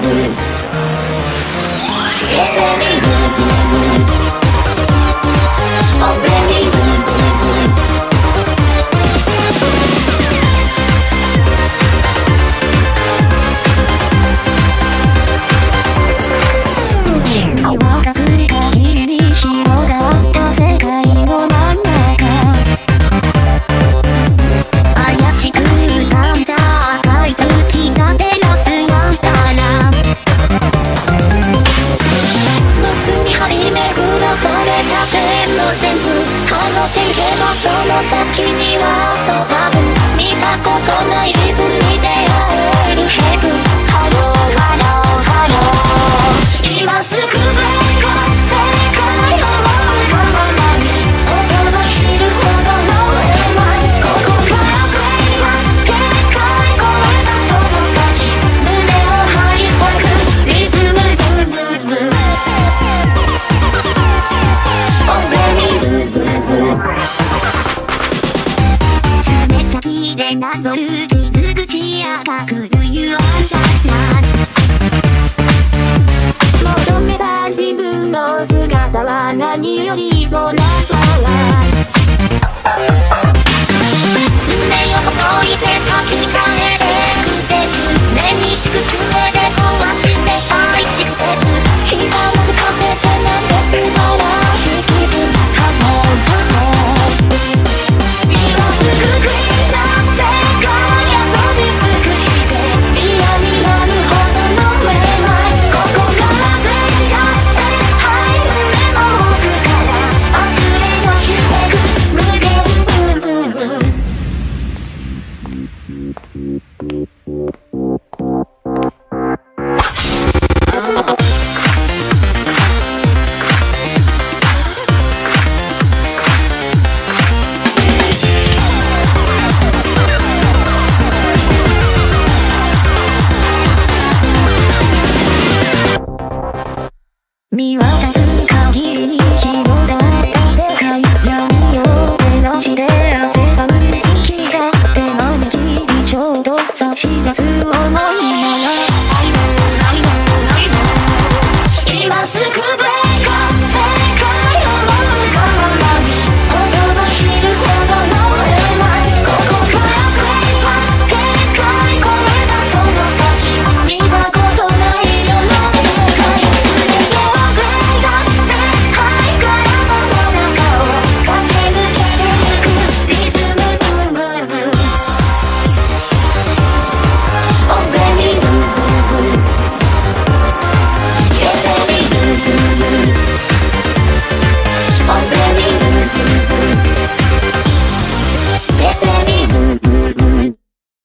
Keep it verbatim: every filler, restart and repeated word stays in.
その先には多分見たことない自分に出会えるヘブン。ハローハローハロー、今すぐブレイク、世界を思うがままに音の知るほどのエマイ。ここからプレイは限界超えたその先、胸を張り裂くリズムブーブーブー。Oh babyブーブーブー。でなぞる傷口や隠る You understand。 求めた自分の姿は何よりもナンバーワン。夢をほどいて書き換えてくてず、目につくすべて壊して愛しくせず、膝を吹かせてなんて素晴らしい気分。ハモーハモー、今すぐクイーン見渡す限りに広がった世界、闇を照らして汗ばむ月が手招きにちょうど差し出す想いなら I know I know I know 今すぐ